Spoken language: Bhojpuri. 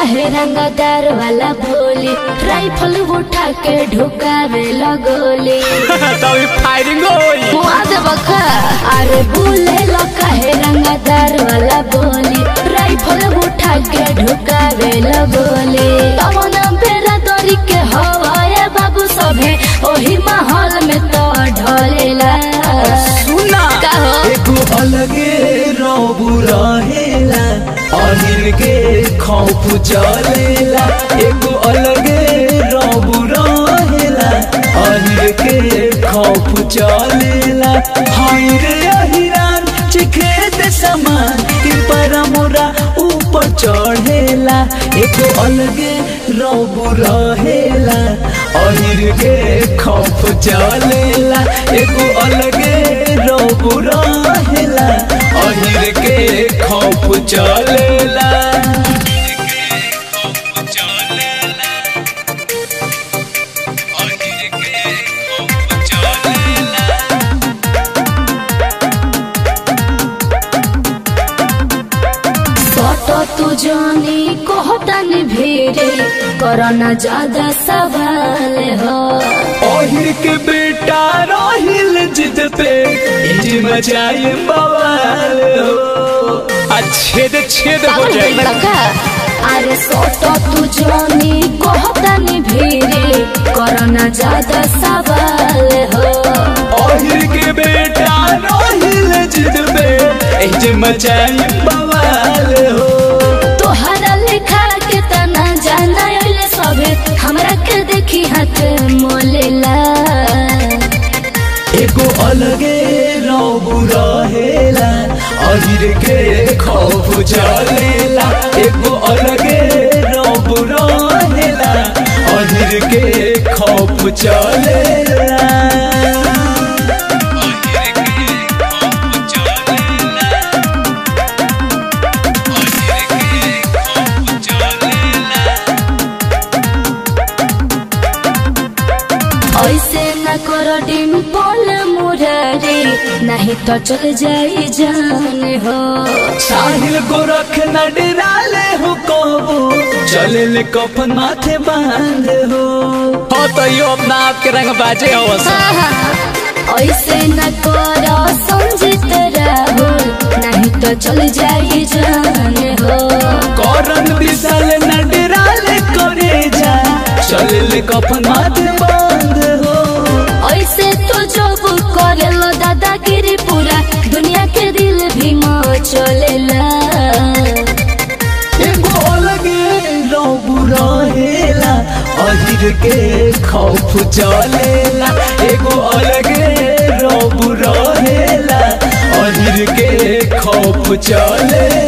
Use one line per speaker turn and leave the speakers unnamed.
कहे रंगदार वाला बोली, राइफल उठा के ढुकावे लगोली।
तभी फायरिंग होई
बखा। अरे बोले लो कहे रंगदार वाला बोली, राइफल उठा के ढुकावे लगोली। तमना बेरा दरी के हवाए बाबू सभे ओही माहौल में तो ढलेला।
सुना
एको अलगे रौबू रहेला, अहिर के खौफ चलेला। एको अलगे रौबू रहेला, अहिर के खौफ चलेला। हाय रे अहिरान चिखेत समान के पर मोरा ऊपर चढ़ेला। एको अलगे रौबू रहेला, अहिर के खौफ चलेला। एको अलगे रौबू रहेला, अहिर के खौफ चलेला।
तू जानी कहतन भेरे करना ज्यादा सवाल हो।
ओहिर के बेटा रोहिल जिद पे इंज मचाए बवाल हो।
छेद छेद हो जाए।
अरे सोटो तू जानी कहतन भेरे करना ज्यादा सवाल हो।
ओहिर के बेटा रोहिल जिद पे इंज मचाए बवाल हो।
तोहरा लिखा के तना जाना सबे हमरा के देखी हाथ मोलेला।
एको अलगे रौबू रहेला, अहिर के खौफ चलेला। एको अलगे रौबू रहेला, अहिर के खौफ चलेला।
ऐसे न करो डिम्पल मुरारी, नहीं तो चल जाई जान हो।
साहिल गोरख न डराले हो कबो, चले ले कफन माथे बांध हो।
तो यो अपना आप के रंग बाजे हो।
ऐसे न करो संजित राहुल, नहीं तो चल जाई जान हो।
करन विशाल न डराले करे जा, चले ले कफन माथे बांध हो।
ऐसे तो जब करेलो दादागिरी पूरा दुनिया के दिल भी मचलेला।
एगो अलगे रौबू रहेला, अहिर के खौफ चलेला। एगो अलगे रौबू रहेला, अहिर के खौफ चलेला।